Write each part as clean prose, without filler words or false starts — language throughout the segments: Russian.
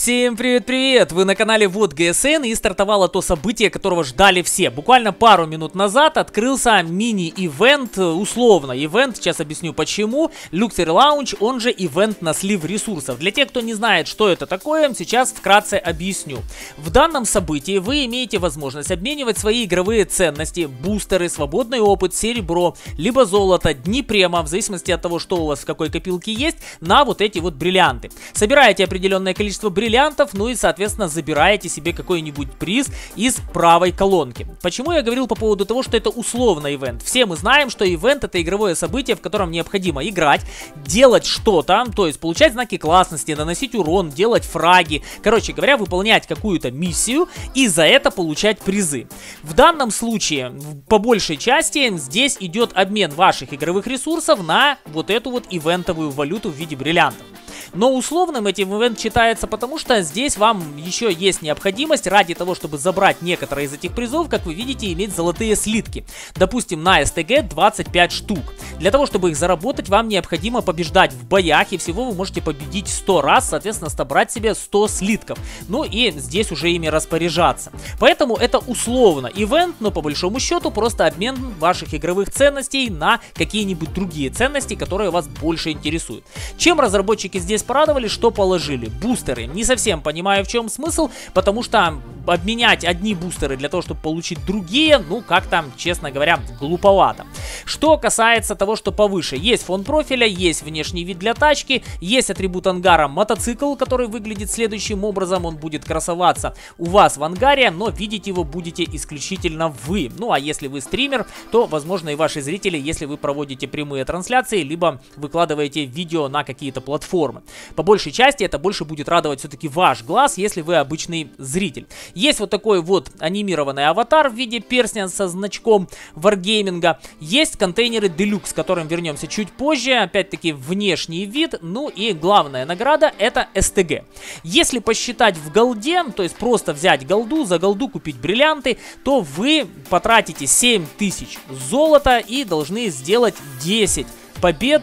Всем привет-привет! Вы на канале Вот ГСН, и стартовало то событие, которого ждали все. Буквально пару минут назад открылся мини-ивент, условно ивент, сейчас объясню почему. Luxury Lounge, он же ивент на слив ресурсов. Для тех, кто не знает, что это такое, сейчас вкратце объясню. В данном событии вы имеете возможность обменивать свои игровые ценности, бустеры, свободный опыт, серебро, либо золото, дни према, в зависимости от того, что у вас в какой копилке есть, на вот эти вот бриллианты. Собираете определенное количество бриллиантов, ну и, соответственно, забираете себе какой-нибудь приз из правой колонки. Почему я говорил по поводу того, что это условно ивент? Все мы знаем, что ивент — это игровое событие, в котором необходимо играть, делать что-то, то есть получать знаки классности, наносить урон, делать фраги, короче говоря, выполнять какую-то миссию и за это получать призы. В данном случае, по большей части, здесь идет обмен ваших игровых ресурсов на вот эту вот ивентовую валюту в виде бриллиантов. Но условным этим ивент считается, потому что здесь вам еще есть необходимость ради того, чтобы забрать некоторые из этих призов, как вы видите, иметь золотые слитки. Допустим, на СТГ 25 штук. Для того, чтобы их заработать, вам необходимо побеждать в боях, и всего вы можете победить 100 раз, соответственно, собрать себе 100 слитков. Ну и здесь уже ими распоряжаться. Поэтому это условно ивент, но по большому счету просто обмен ваших игровых ценностей на какие-нибудь другие ценности, которые вас больше интересуют. Чем разработчики здесь порадовали, что положили? Бустеры. Не совсем понимаю, в чем смысл, потому что обменять одни бустеры для того, чтобы получить другие, ну, как-то, честно говоря, глуповато. Что касается того, что повыше. Есть фон профиля, есть внешний вид для тачки, есть атрибут ангара мотоцикл, который выглядит следующим образом. Он будет красоваться у вас в ангаре, но видеть его будете исключительно вы. Ну, а если вы стример, то, возможно, и ваши зрители, если вы проводите прямые трансляции, либо выкладываете видео на какие-то платформы. По большей части это больше будет радовать все-таки ваш глаз, если вы обычный зритель. Есть вот такой вот анимированный аватар в виде перстня со значком Wargaming. Есть контейнеры Deluxe, к которым вернемся чуть позже. Опять-таки внешний вид. Ну и главная награда — это СТГ. Если посчитать в голде, то есть просто взять голду, за голду купить бриллианты, то вы потратите 7000 золота и должны сделать 10 побед,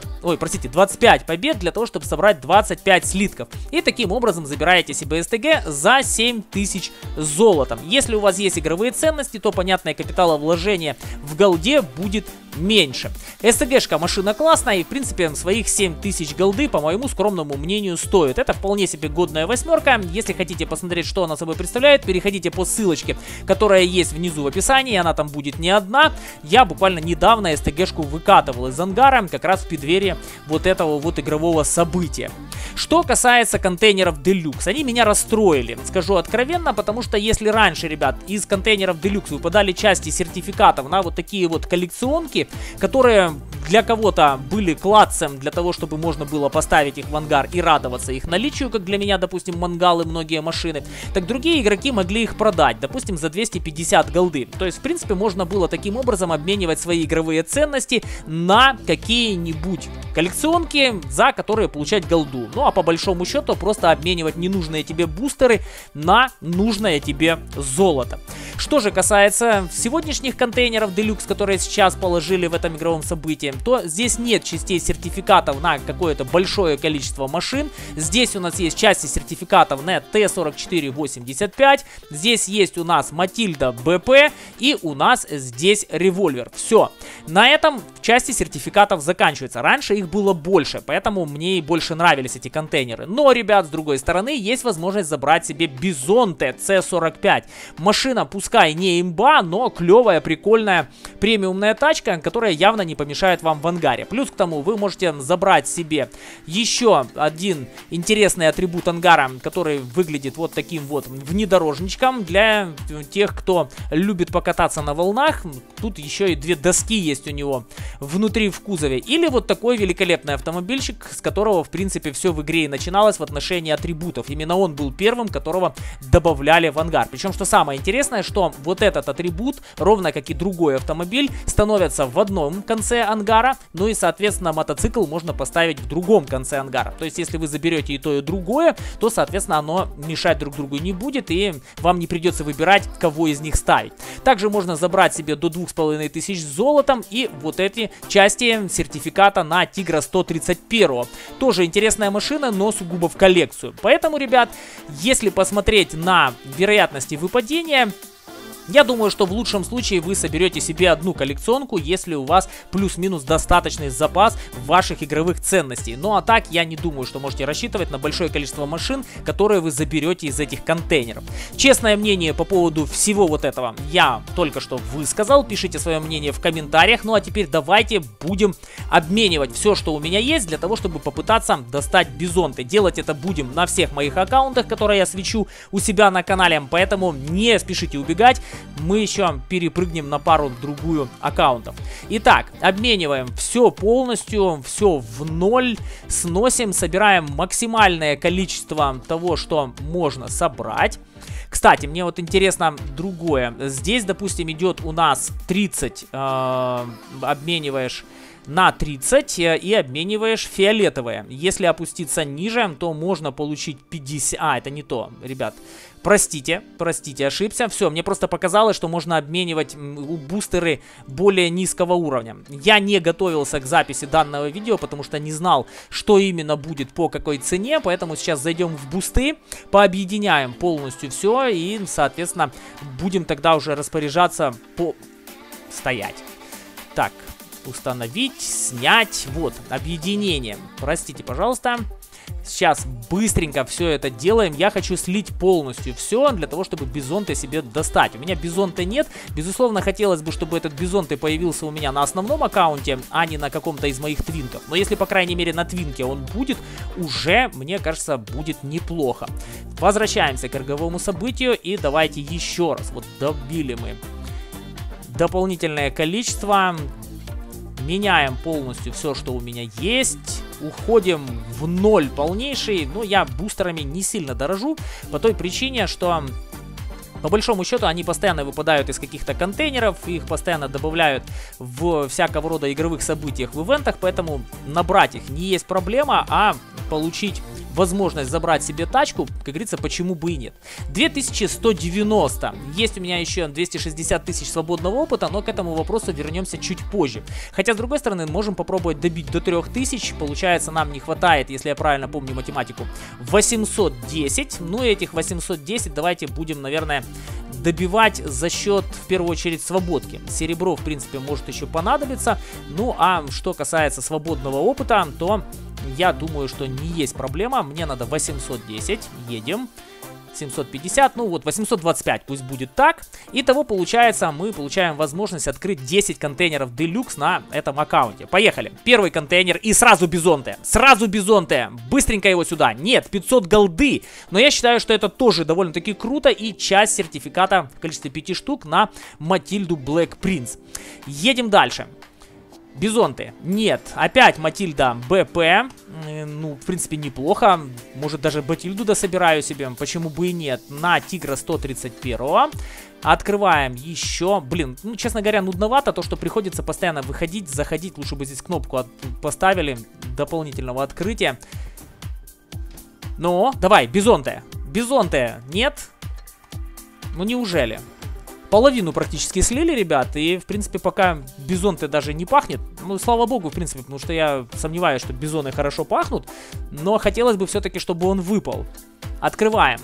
25 побед для того, чтобы собрать 25 слитков. И таким образом забираете себе СТГ за 7000 золотом. Если у вас есть игровые ценности, то, понятное, капиталовложение в голде будет меньше. СТГшка машина классная и, в принципе, своих 7000 голды, по моему скромному мнению, стоит. Это вполне себе годная восьмерка. Если хотите посмотреть, что она собой представляет, переходите по ссылочке, которая есть внизу в описании. Она там будет не одна. Я буквально недавно СТГшку выкатывал из ангара, как раз в преддверии вот этого вот игрового события. Что касается контейнеров Deluxe, они меня расстроили, скажу откровенно, потому что если раньше, ребят, из контейнеров Deluxe выпадали части сертификатов на вот такие вот коллекционки, которые для кого-то были кладцем для того, чтобы можно было поставить их в ангар и радоваться их наличию, как для меня, допустим, мангалы, многие машины, так другие игроки могли их продать, допустим, за 250 голды. То есть, в принципе, можно было таким образом обменивать свои игровые ценности на какие-нибудь коллекционки, за которые получать голду. Ну а по большому счету просто обменивать ненужные тебе бустеры на нужное тебе золото. Что же касается сегодняшних контейнеров Deluxe, которые сейчас положили в этом игровом событии, то здесь нет частей сертификатов на какое-то большое количество машин. Здесь у нас есть части сертификатов на Т-44-85. Здесь есть у нас Матильда БП и у нас здесь револьвер. Все. На этом части сертификатов заканчиваются. Раньше их было больше, поэтому мне и больше нравились эти контейнеры. Но, ребят, с другой стороны, есть возможность забрать себе Бизон Т-45. Машина, пускай не имба, но клевая, прикольная, премиумная тачка, которая явно не помешает вам в ангаре. Плюс к тому вы можете забрать себе еще один интересный атрибут ангара, который выглядит вот таким вот внедорожничком для тех, кто любит покататься на волнах. Тут еще и две доски есть у него внутри в кузове. Или вот такой великолепный автомобильчик, с которого, в принципе, все в игре и начиналось в отношении атрибутов. Именно он был первым, которого добавляли в ангар. Причем, что самое интересное, что вот этот атрибут, ровно как и другой автомобиль, становятся в одном конце ангара, ну и, соответственно, мотоцикл можно поставить в другом конце ангара. То есть, если вы заберете и то, и другое, то, соответственно, оно мешать друг другу не будет, и вам не придется выбирать, кого из них ставить. Также можно забрать себе до 2500 золотом и вот эти части сертификата на Tigran Тигра 131. Тоже интересная машина, но сугубо в коллекцию. Поэтому, ребят, если посмотреть на вероятности выпадения, я думаю, что в лучшем случае вы соберете себе одну коллекционку, если у вас плюс-минус достаточный запас ваших игровых ценностей. Ну а так, я не думаю, что можете рассчитывать на большое количество машин, которые вы заберете из этих контейнеров. Честное мнение по поводу всего вот этого я только что высказал. Пишите свое мнение в комментариях. Ну а теперь давайте будем обменивать все, что у меня есть, для того, чтобы попытаться достать бизонты. Делать это будем на всех моих аккаунтах, которые я свечу у себя на канале. Поэтому не спешите убегать. Мы еще перепрыгнем на пару-другую аккаунтов. Итак, обмениваем все полностью, все в ноль, сносим, собираем максимальное количество того, что можно собрать. Кстати, мне вот интересно другое. Здесь, допустим, идет у нас 30, обмениваешь на 30 и обмениваешь фиолетовые. Если опуститься ниже, то можно получить 50... А, это не то, ребят. Простите, ошибся. Все, мне просто показалось, что можно обменивать бустеры более низкого уровня. Я не готовился к записи данного видео, потому что не знал, что именно будет по какой цене. Поэтому сейчас зайдем в бусты, пообъединяем полностью все и, соответственно, будем тогда уже распоряжаться по... Стоять. Так, установить, снять. Вот, объединение. Простите, пожалуйста. Сейчас быстренько все это делаем. Я хочу слить полностью все для того, чтобы бизонты себе достать. У меня бизонта нет. Безусловно, хотелось бы, чтобы этот бизонт появился у меня на основном аккаунте, а не на каком-то из моих твинков. Но если, по крайней мере, на твинке он будет, уже, мне кажется, будет неплохо. Возвращаемся к роговому событию и давайте еще раз. Вот добили мы дополнительное количество. Меняем полностью все, что у меня есть. Уходим в ноль полнейший. Но я бустерами не сильно дорожу. По той причине, что по большому счету они постоянно выпадают из каких-то контейнеров. Их постоянно добавляют в всякого рода игровых событиях, в ивентах. Поэтому набрать их не есть проблема, а получить возможность забрать себе тачку, как говорится, почему бы и нет. 2190. Есть у меня еще 260 тысяч свободного опыта, но к этому вопросу вернемся чуть позже. Хотя, с другой стороны, можем попробовать добить до 3000. Получается, нам не хватает, если я правильно помню математику, 810. Ну, этих 810 давайте будем, наверное, добивать за счет, в первую очередь, свободки. Серебро, в принципе, может еще понадобиться. Ну, а что касается свободного опыта, то я думаю, что не есть проблема. Мне надо 810. Едем. 750, ну вот 825, пусть будет так. Итого, получается, мы получаем возможность открыть 10 контейнеров Deluxe на этом аккаунте. Поехали. Первый контейнер и сразу бизонты. Сразу бизонты. Быстренько его сюда. Нет, 500 голды. Но я считаю, что это тоже довольно-таки круто. И часть сертификата в количестве 5 штук на Матильду Black Prince. Едем дальше. Бизонты. Нет. Опять Матильда БП. Ну, в принципе, неплохо. Может, даже Батильду дособираю себе. Почему бы и нет. На Тигра 131. Открываем еще. Блин, ну, честно говоря, нудновато. То, что приходится постоянно выходить, заходить. Лучше бы здесь кнопку поставили дополнительного открытия. Ну, давай, бизонты. Бизонты. Нет? Ну, неужели? Половину практически слили, ребят, и, в принципе, пока бизонты даже не пахнет, ну, слава богу, в принципе, потому что я сомневаюсь, что бизоны хорошо пахнут, но хотелось бы все-таки, чтобы он выпал. Открываем.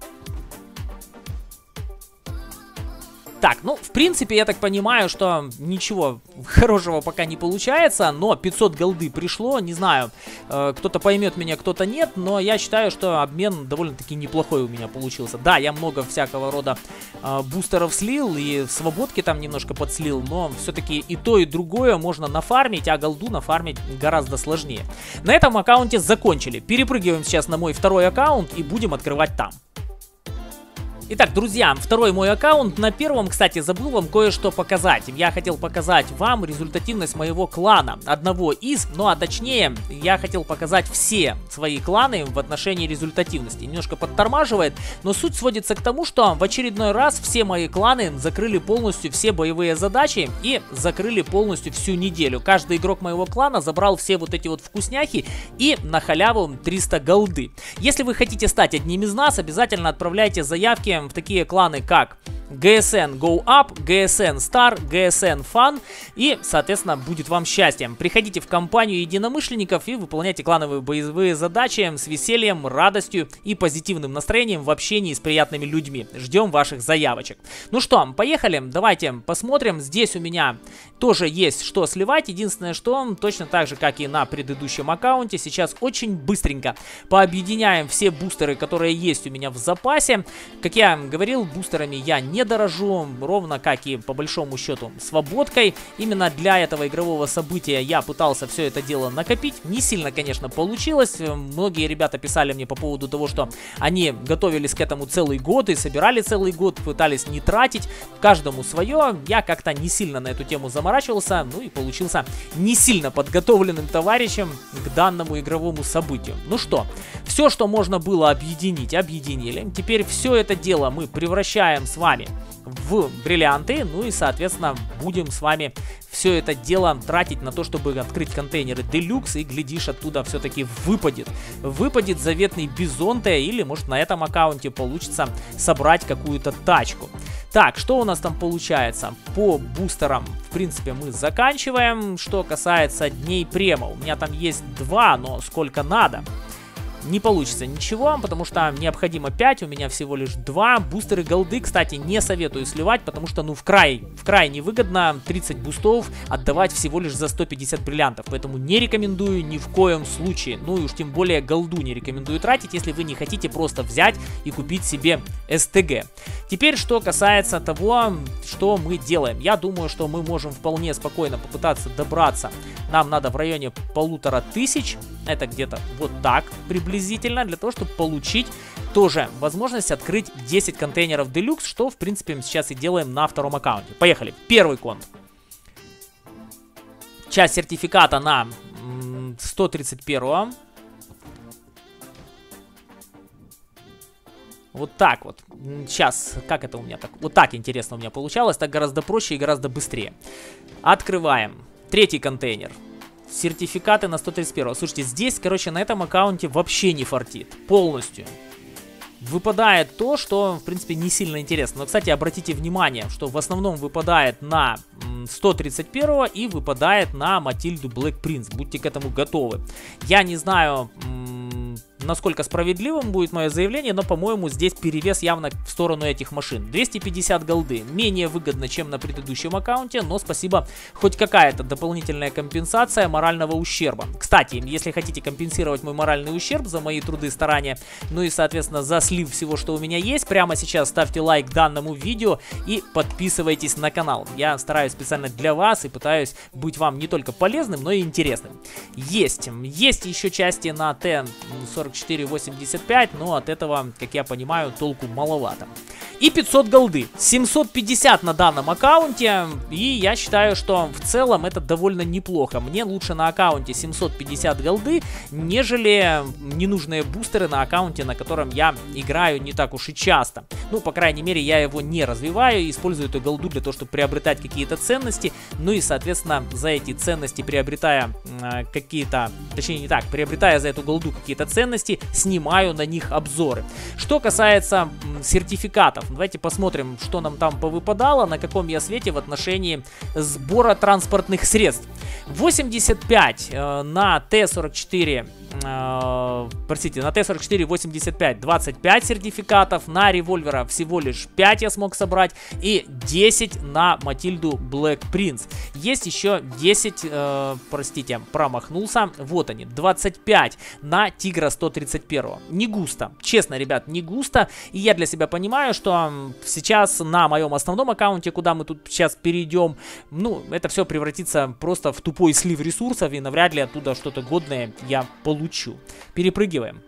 Так, ну, в принципе, я так понимаю, что ничего хорошего пока не получается, но 500 голды пришло, не знаю, кто-то поймет меня, кто-то нет, но я считаю, что обмен довольно-таки неплохой у меня получился. Да, я много всякого рода бустеров слил и свободки там немножко подслил, но все-таки и то, и другое можно нафармить, а голду нафармить гораздо сложнее. На этом аккаунте закончили. Перепрыгиваем сейчас на мой второй аккаунт и будем открывать там. Итак, друзья, второй мой аккаунт. На первом, кстати, забыл вам кое-что показать. Я хотел показать вам результативность моего клана. Одного из, ну а точнее, я хотел показать все свои кланы в отношении результативности. Немножко подтормаживает, но суть сводится к тому, что в очередной раз все мои кланы закрыли полностью все боевые задачи и закрыли полностью всю неделю. Каждый игрок моего клана забрал все вот эти вот вкусняхи и на халяву 300 голды. Если вы хотите стать одним из нас, обязательно отправляйте заявки в такие кланы, как GSN Go Up, GSN Star, GSN Fun, и, соответственно, будет вам счастьем. Приходите в компанию единомышленников и выполняйте клановые боевые задачи с весельем, радостью и позитивным настроением в общении с приятными людьми. Ждем ваших заявочек. Ну что, поехали, давайте посмотрим. Здесь у меня тоже есть что сливать. Единственное, что точно так же, как и на предыдущем аккаунте, сейчас очень быстренько пообъединяем все бустеры, которые есть у меня в запасе. Как я говорил, бустерами я не дорожу, ровно как и по большому счету свободкой. Именно для этого игрового события я пытался все это дело накопить. Не сильно, конечно, получилось. Многие ребята писали мне по поводу того, что они готовились к этому целый год и собирали целый год, пытались не тратить. Каждому свое. Я как-то не сильно на эту тему заморачивался, ну и получился не сильно подготовленным товарищем к данному игровому событию. Ну что, все, что можно было объединить, объединили. Теперь все это дело мы превращаем с вами в бриллианты, ну и, соответственно, будем с вами все это дело тратить на то, чтобы открыть контейнеры Deluxe, и, глядишь, оттуда все-таки выпадет заветный Бизонте, или, может, на этом аккаунте получится собрать какую-то тачку. Так, что у нас там получается? По бустерам, в принципе, мы заканчиваем. Что касается дней према, у меня там есть 2, но сколько надо? Не получится ничего, потому что необходимо 5, у меня всего лишь 2. Бустеры голды, кстати, не советую сливать, потому что, ну, в край невыгодно 30 бустов отдавать всего лишь за 150 бриллиантов. Поэтому не рекомендую ни в коем случае. Ну и уж тем более голду не рекомендую тратить, если вы не хотите просто взять и купить себе СТГ. Теперь, что касается того, что мы делаем. Я думаю, что мы можем вполне спокойно попытаться добраться. Нам надо в районе 1500. Это где-то вот так приблизительно, для того, чтобы получить тоже возможность открыть 10 контейнеров Deluxe, что, в принципе, мы сейчас и делаем на втором аккаунте. Поехали. Первый конт. Часть сертификата на 131. Вот так вот. Сейчас, как это у меня так? Вот так интересно у меня получалось. Так гораздо проще и гораздо быстрее. Открываем. Третий контейнер. Сертификаты на 131. Слушайте, здесь, короче, на этом аккаунте вообще не фартит. Полностью. Выпадает то, что, в принципе, не сильно интересно. Но, кстати, обратите внимание, что в основном выпадает на 131 и выпадает на Матильду Black Prince. Будьте к этому готовы. Я не знаю, насколько справедливым будет мое заявление, но, по-моему, здесь перевес явно в сторону этих машин. 250 голды. Менее выгодно, чем на предыдущем аккаунте, но спасибо, хоть какая-то дополнительная компенсация морального ущерба. Кстати, если хотите компенсировать мой моральный ущерб за мои труды и старания, ну и, соответственно, за слив всего, что у меня есть, прямо сейчас ставьте лайк данному видео и подписывайтесь на канал. Я стараюсь специально для вас и пытаюсь быть вам не только полезным, но и интересным. Есть еще части на Т-4485, но от этого, как я понимаю, толку маловато. И 500 голды. 750 на данном аккаунте. И я считаю, что в целом это довольно неплохо. Мне лучше на аккаунте 750 голды, нежели ненужные бустеры на аккаунте, на котором я играю не так уж и часто. Ну, по крайней мере, я его не развиваю. Использую эту голду для того, чтобы приобретать какие-то ценности. Ну и, соответственно, за эти ценности приобретая какие-то... Точнее, не так. Приобретая за эту голду какие-то ценности, снимаю на них обзоры. Что касается сертификатов. Давайте посмотрим, что нам там повыпадало, на каком я свете в отношении сбора транспортных средств. 85 на Т-44, простите, на Т-44-85 25 сертификатов, на револьвера всего лишь 5 я смог собрать и 10 на Матильду Black Prince. Есть еще 10, простите, промахнулся, вот они, 25 на Тигра 131. Не густо, честно, ребят, не густо, и я для себя понимаю, что сейчас на моем основном аккаунте, куда мы тут сейчас перейдем, ну, это все превратится просто в тупой слив ресурсов, и навряд ли оттуда что-то годное я получу. Перепрыгиваем.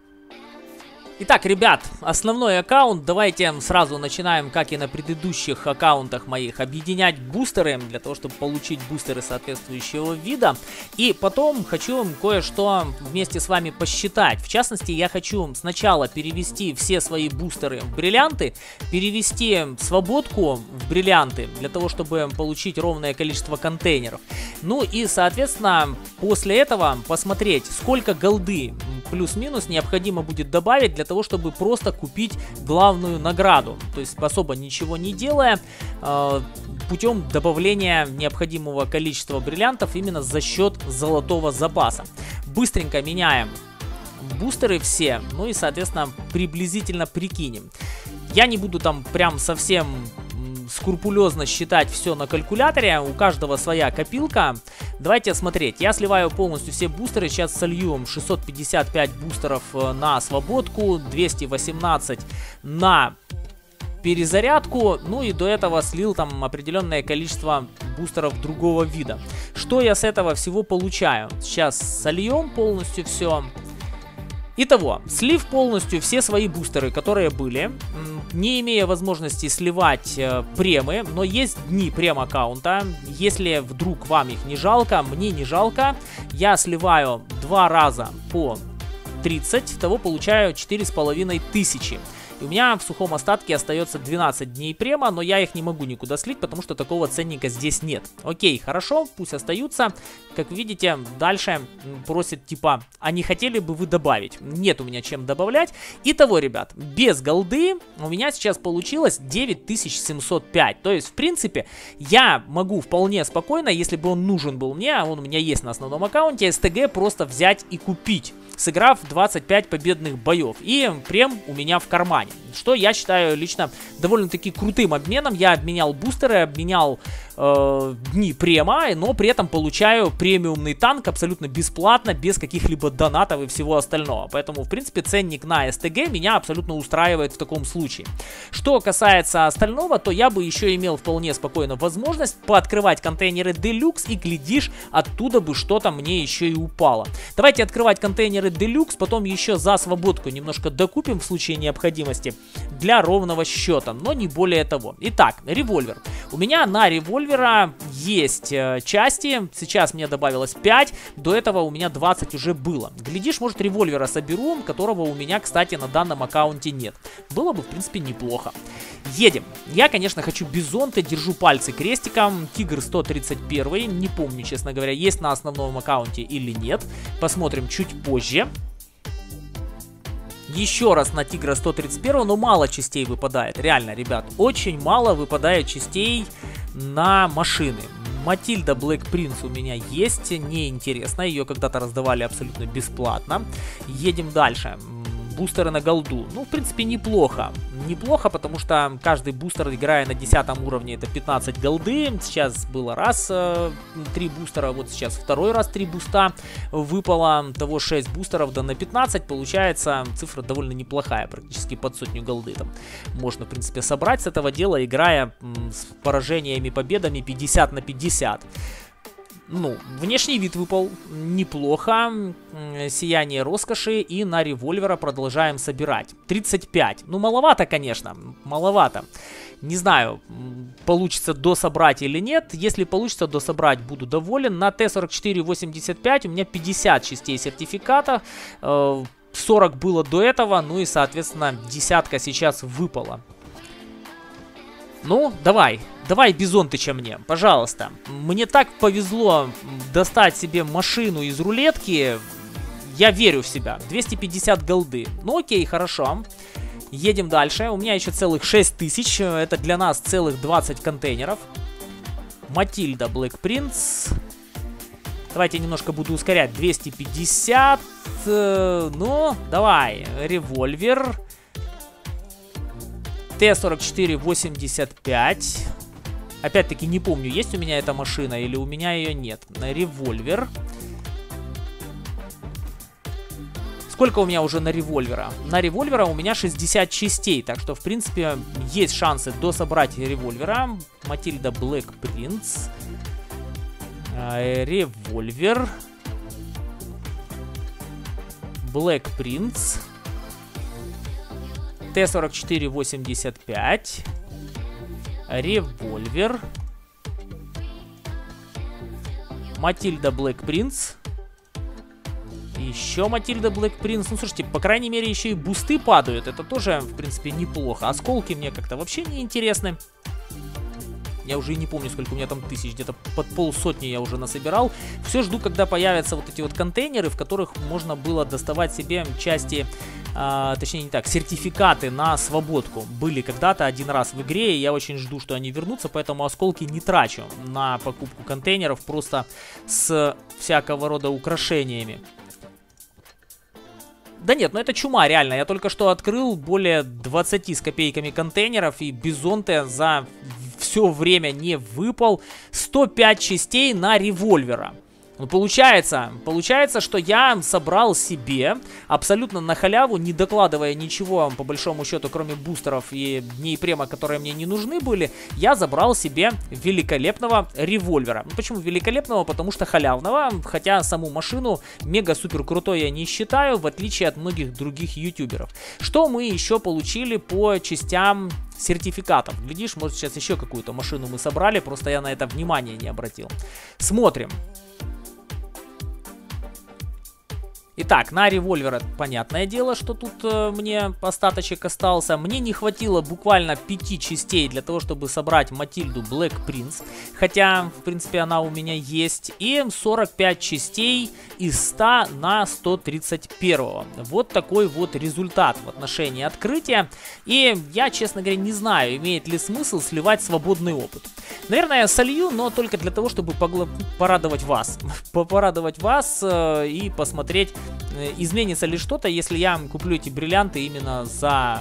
Итак, ребят, основной аккаунт. Давайте сразу начинаем, как и на предыдущих аккаунтах моих, объединять бустеры, для того, чтобы получить бустеры соответствующего вида. И потом хочу кое-что вместе с вами посчитать. В частности, я хочу сначала перевести все свои бустеры в бриллианты, перевести свободку в бриллианты, для того, чтобы получить ровное количество контейнеров. Ну и, соответственно, после этого посмотреть, сколько голды плюс-минус необходимо будет добавить для того, чтобы просто купить главную награду. То есть особо ничего не делая, путем добавления необходимого количества бриллиантов именно за счет золотого запаса. Быстренько меняем бустеры все, ну и, соответственно, приблизительно прикинем. Я не буду там прям совсем скрупулезно считать все на калькуляторе, у каждого своя копилка. Давайте смотреть, я сливаю полностью все бустеры, сейчас солью 655 бустеров на свободку, 218 на перезарядку, ну и до этого слил там определенное количество бустеров другого вида. Что я с этого всего получаю? Сейчас сольем полностью все. Итого, слив полностью все свои бустеры, которые были, не имея возможности сливать премы, но есть дни прем-аккаунта, если вдруг вам их не жалко, мне не жалко, я сливаю 2 раза по 30, того получаю 4500. И у меня в сухом остатке остается 12 дней према, но я их не могу никуда слить, потому что такого ценника здесь нет. Окей, хорошо, пусть остаются. Как видите, дальше просит типа, а не хотели бы вы добавить? Нет у меня чем добавлять. Итого, ребят, без голды у меня сейчас получилось 9705. То есть, в принципе, я могу вполне спокойно, если бы он нужен был мне, а он у меня есть на основном аккаунте, СТГ просто взять и купить, сыграв 25 победных боев. И прем у меня в кармане. Что я считаю лично довольно-таки крутым обменом. Я обменял бустеры, обменял дни према, но при этом получаю премиумный танк абсолютно бесплатно, без каких-либо донатов и всего остального. Поэтому, в принципе, ценник на СТГ меня абсолютно устраивает в таком случае. Что касается остального, то я бы еще имел вполне спокойно возможность пооткрывать контейнеры Deluxe, и, глядишь, оттуда бы что-то мне еще и упало. Давайте открывать контейнеры Deluxe, потом еще за свободку немножко докупим в случае необходимости для ровного счета, но не более того. Итак, револьвер. У меня на револьвера есть части, сейчас мне добавилось 5, до этого у меня 20 уже было. Глядишь, может, револьвера соберу, которого у меня, кстати, на данном аккаунте нет. Было бы, в принципе, неплохо. Едем. Я, конечно, хочу бизонты, держу пальцы крестиком. Тигр 131, не помню, честно говоря, есть на основном аккаунте или нет. Посмотрим чуть позже. Еще раз на Тигра 131, но мало частей выпадает. Реально, ребят, очень мало выпадает частей на машины. Матильда Black Prince у меня есть, неинтересно, ее когда-то раздавали абсолютно бесплатно. Едем дальше. Бустеры на голду. Ну, в принципе, неплохо. Неплохо, потому что каждый бустер, играя на 10 уровне, это 15 голды. Сейчас было раз 3 бустера, вот сейчас второй раз 3 буста выпало. Того 6 бустеров, да на 15. Получается цифра довольно неплохая, практически под 100 голды. Там можно, в принципе, собрать с этого дела, играя с поражениями, победами 50 на 50. Ну, внешний вид выпал неплохо, сияние роскоши, и на револьвера продолжаем собирать. 35, ну маловато, конечно, маловато. Не знаю, получится дособрать или нет. Если получится дособрать, буду доволен. На Т-44-85 у меня 50 частей сертификата, 40 было до этого, ну и, соответственно, десятка сейчас выпала. Ну, давай бизонтыча мне, пожалуйста. Мне так повезло достать себе машину из рулетки. Я верю в себя. 250 голды. Ну окей, хорошо. Едем дальше. У меня еще целых 6000. Это для нас целых 20 контейнеров. Матильда Black Prince. Давайте немножко буду ускорять. 250. Ну, давай. Револьвер. Т-44-85. Опять-таки не помню, есть у меня эта машина или у меня ее нет. Револьвер. Сколько у меня уже на револьвера? На револьвера у меня 60 частей. Так что, в принципе, есть шансы дособрать револьвера. Матильда Black Prince. Револьвер. Black Prince. Т-44-85. Револьвер. Матильда Black Prince. Еще Матильда Black Prince. Ну, слушайте, по крайней мере, еще и бусты падают. Это тоже, в принципе, неплохо. Осколки мне как-то вообще не интересны. Я уже и не помню, сколько у меня там тысяч, где-то под 500 я уже насобирал. Все жду, когда появятся вот эти вот контейнеры, в которых можно было доставать себе части, точнее не так, сертификаты на свободку. Были когда-то один раз в игре, и я очень жду, что они вернутся, поэтому осколки не трачу на покупку контейнеров просто с всякого рода украшениями. Да нет, ну это чума, реально. Я только что открыл более 20 с копейками контейнеров, и Бизонте за все время не выпал. 105 частей на револьвера. Ну, получается, что я собрал себе абсолютно на халяву, не докладывая ничего, по большому счету, кроме бустеров и дней према, которые мне не нужны были, я забрал себе великолепного револьвера. Ну, почему великолепного? Потому что халявного, хотя саму машину мега-супер крутой я не считаю, в отличие от многих других ютуберов. Что мы еще получили по частям сертификатов? Глядишь, может сейчас еще какую-то машину мы собрали, просто я на это внимание не обратил. Смотрим. Итак, на револьвер, понятное дело, что тут мне остаточек остался. Мне не хватило буквально 5 частей для того, чтобы собрать Матильду Black Prince. Хотя, в принципе, она у меня есть. И 45 частей из 100 на 131. Вот такой вот результат в отношении открытия. И я, честно говоря, не знаю, имеет ли смысл сливать свободный опыт. Наверное, я солью, но только для того, чтобы порадовать вас. Порадовать вас и посмотреть, изменится ли что-то, если я куплю эти бриллианты именно за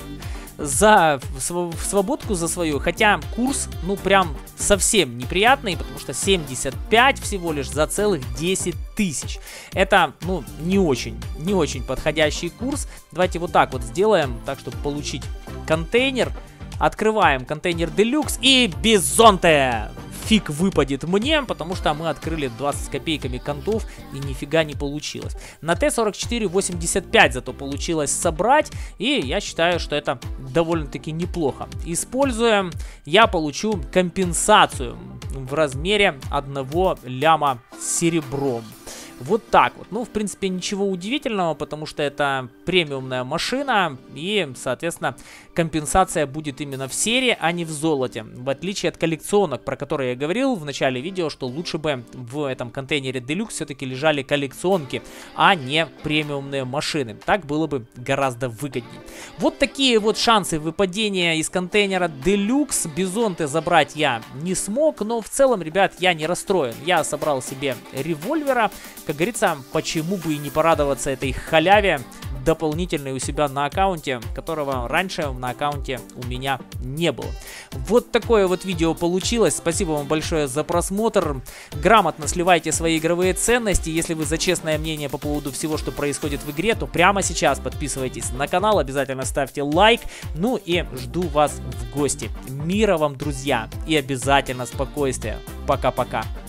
свободку за свою. Хотя курс, ну, прям совсем неприятный, потому что 75 всего лишь за целых 10 тысяч. Это, ну, не очень подходящий курс. Давайте вот так вот сделаем, так, чтобы получить контейнер. Открываем контейнер Deluxe и Бизонте! Фиг выпадет мне, потому что мы открыли 20 с копейками контов и нифига не получилось. На Т-44-85 зато получилось собрать, и я считаю, что это довольно-таки неплохо. Используя, я получу компенсацию в размере 1 ляма серебром. Вот так вот. Ну, в принципе, ничего удивительного, потому что это премиумная машина, и, соответственно, компенсация будет именно в серии, а не в золоте. В отличие от коллекционок, про которые я говорил в начале видео, что лучше бы в этом контейнере Deluxe все-таки лежали коллекционки, а не премиумные машины. Так было бы гораздо выгоднее. Вот такие вот шансы выпадения из контейнера Deluxe. Бизонте забрать я не смог, но в целом, ребят, я не расстроен. Я собрал себе револьвера. Как говорится, почему бы и не порадоваться этой халяве дополнительной у себя на аккаунте, которого раньше на аккаунте у меня не было. Вот такое вот видео получилось. Спасибо вам большое за просмотр. Грамотно сливайте свои игровые ценности. Если вы за честное мнение по поводу всего, что происходит в игре, то прямо сейчас подписывайтесь на канал, обязательно ставьте лайк. Ну и жду вас в гости. Мира вам, друзья, и обязательно спокойствия. Пока-пока.